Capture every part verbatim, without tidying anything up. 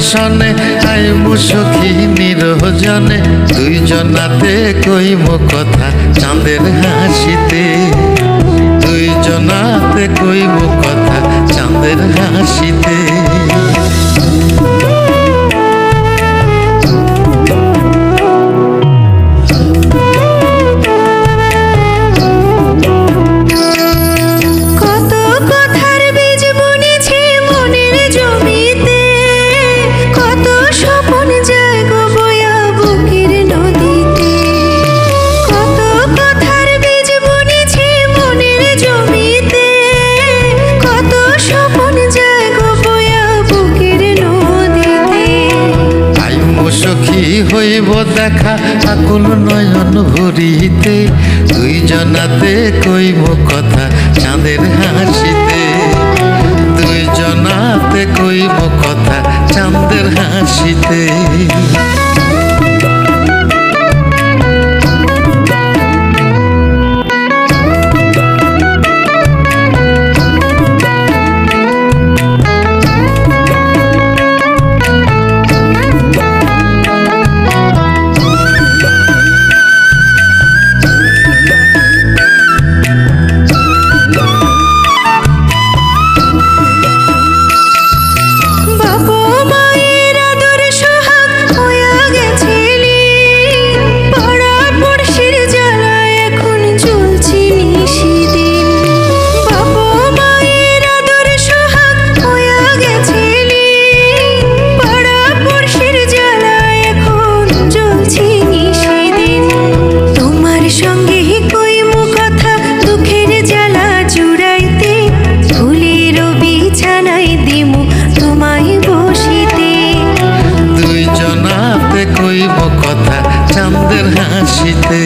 সনে আইমু সখী নিরজনে, দুইজনাতে কইমু কথা চাঁদের হাসিতে। দুইজনাতে কইমু কথা চাঁদের হাসিতে। হইব দেখা আকুল নয়ন ভরিতে, দুইজনাতে কইব কথা চাঁদের হাসিতে। দুইজনাতে কইব কথা চাঁদের হাসিতে। চাঁদের হাসিতে।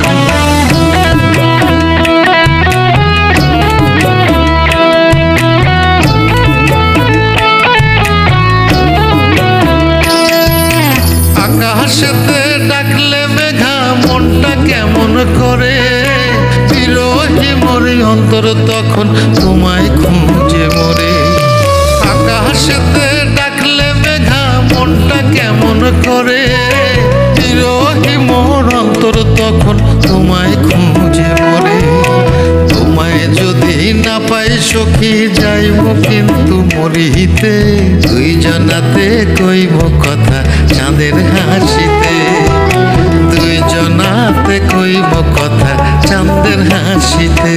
আকাশেতে ডাকলে মেঘা মনটা কেমন করে, বিরহী মরি অন্তর তখন তোমায় খুঁজে মরে। আকাশেতে ডাকলে মেঘা মনটা কেমন করে, বিরহী মোর অন্তর তখন তোমায় খুঁজে মরে। তোমায় যদি না পাই সখী যাইব কিন্তু মরিতে, দুইজনাতে কইব কথা চাঁদের হাসিতে। দুইজনাতে কইব কথা চাঁদের হাসিতে।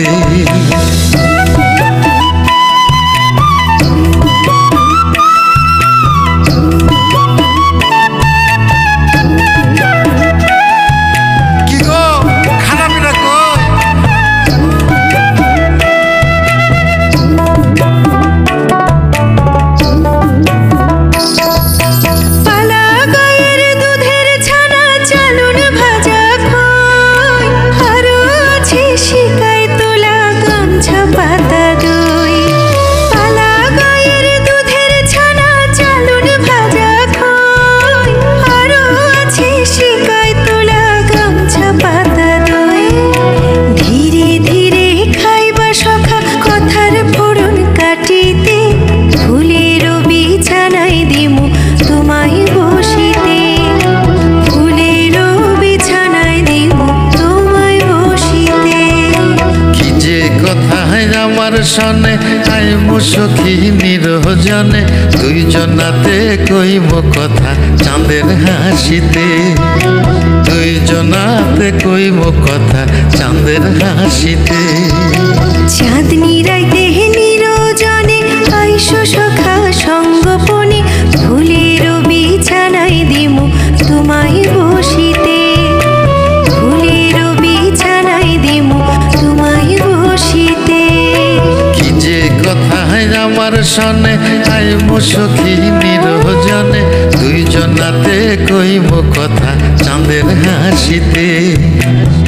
সনে আইমু সখী নিরজনে, দুইজনাতে কইব কথা চাঁদের হাসিতে। দুইজনাতে কইব কথা চাঁদের হাসিতে। চাঁদনি রাইতে নিরজনে আইসো সখা সঙ্গপনে, ফুলের বিছানায় দিমু তোমায় বসিতে। ফুলের বিছানায় দিমু তোমায় বসিতে। আমার সনে আইমু সখী নিরজনে, দুইজনাতে কইব কথা চাঁদের হাসিতে।